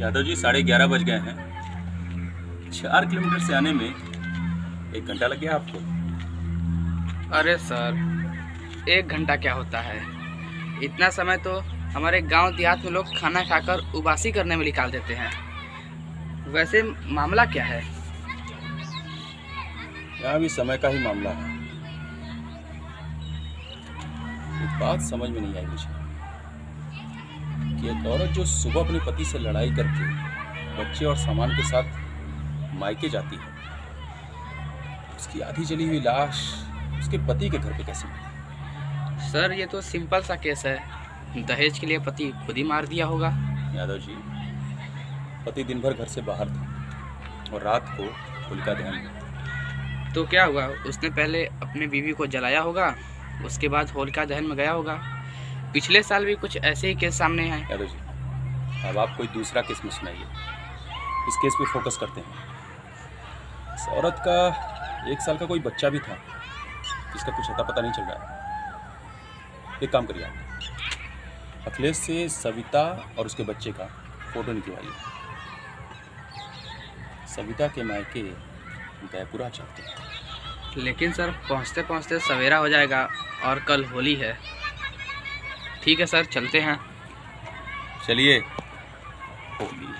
यादव जी 11:30 बज गए हैं। 4 किलोमीटर से आने में 1 घंटा लग गया आपको। अरे सर, 1 घंटा क्या होता है। इतना समय तो हमारे गांव देहात में लोग खाना खाकर उबासी करने में निकाल देते हैं। वैसे मामला क्या है? यहाँ भी समय का ही मामला है। एक बात समझ में नहीं आई मुझे कि एक औरत जो सुबह अपने पति से लड़ाई करके बच्चे और सामान के साथ मायके जाती है, उसकी आधी जली हुई लाश उसके पति के घर पे कैसे मिली? सर, ये तो सिंपल सा केस है। दहेज के लिए पति खुद ही मार दिया होगा। यादव जी, पति दिन भर घर से बाहर था और रात को होलिका दहन में। तो क्या हुआ? उसने पहले अपने बीवी को जलाया होगा, उसके बाद होलिका दहन में गया होगा। पिछले साल भी कुछ ऐसे ही केस सामने आए। यादव जी, अब आप कोई दूसरा केस में सुनाइए। इस केस पे फोकस करते हैं। इस औरत का 1 साल का कोई बच्चा भी था जिसका कुछ अता पता नहीं चल रहा है। एक काम करिए, आप अखिलेश से सविता और उसके बच्चे का फोटो निकलवाइए। सविता के मायके जयपुरा चलते हैं। लेकिन सर, पहुंचते पहुंचते सवेरा हो जाएगा और कल होली है। ठीक है सर, चलते हैं। चलिए। होली